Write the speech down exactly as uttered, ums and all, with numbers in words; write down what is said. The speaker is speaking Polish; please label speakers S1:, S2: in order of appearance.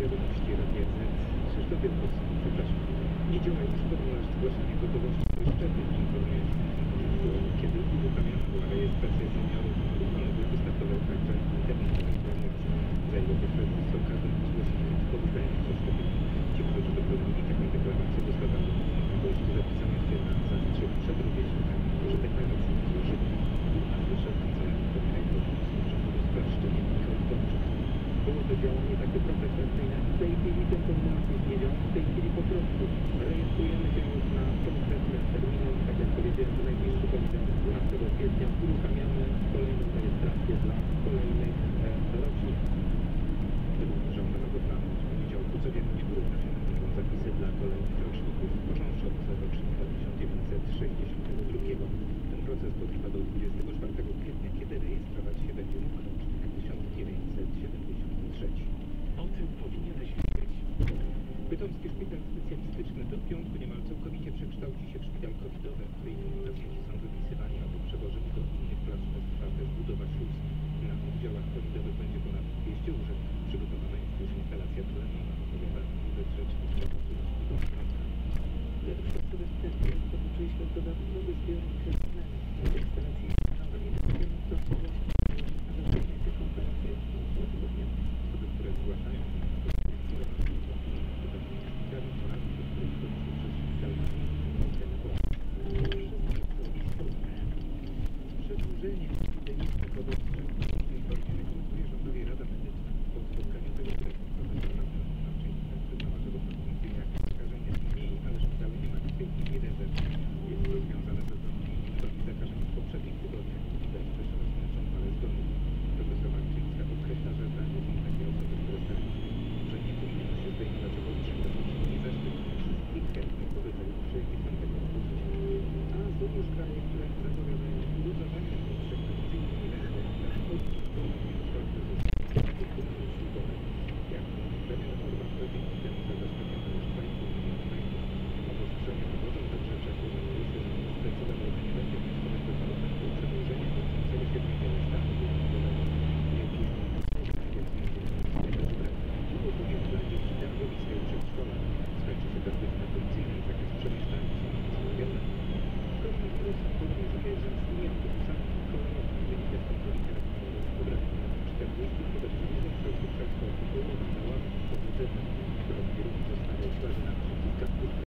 S1: wiadomości Radia Z. Krzysztof Wielkowski, zapraszam. Nie działa już formularz zgłaszania gotowości do szczepień. Informuję, kiedy uruchamiana była rejestracja seniorów. Ruchowy wystartował także terminowy internet. Za jego pośrednictwem każdy mógł zgłosić chęć korzystania ze szczepień. Ci, którzy wypełnili taką deklarację, dostawały możliwość zapisania się na zastrzyk przed rówieśnikami, którzy deklarację nie złożyli. A wyższa kancelarii premiera Urzędu do Spraw Szczepień Michał Tomczyk. Było to działanie takie trochę efektywne. W tej chwili ten formularz już nie działa. W tej chwili po prostu rejestrujemy się już na konkretne terminy. Tak jak powiedziałem, w najbliższy poniedziałek, dwunastego kwietnia, uruchamiamy kolejną rejestrację dla kolejnych e, roczników. Według rządowego planu w poniedziałku codziennie uruchamiane będą zapisy dla kolejnych roczników, począwszy od rocznika tysiąc dziewięćset sześćdziesiątego drugiego. Ten proces potrwa do dwudziestego czwartego kwietnia, kiedy rejestrować się będzie mógł rocznik tysiąc dziewięćset siedemdziesiąty trzeci. O tym powinieneś wiedzieć. Bytomski szpital specjalistyczny do piątku niemal całkowicie przekształci się w szpital covidowy, w którym pacjenci są wypisywani albo przewożeni do innych placówek. Trwa też budowa śluz. Na oddziałach covidowych będzie ponad dwieście łóżek. Przygotowana jest też instalacja tlenowa. Opowiada rzecznik Przewodniczący Szpitala Fronta. Dodatkowe wstępy podłączyliśmy dodatkowy zbiornik krewnego. W instalacji standardowej dodatkowo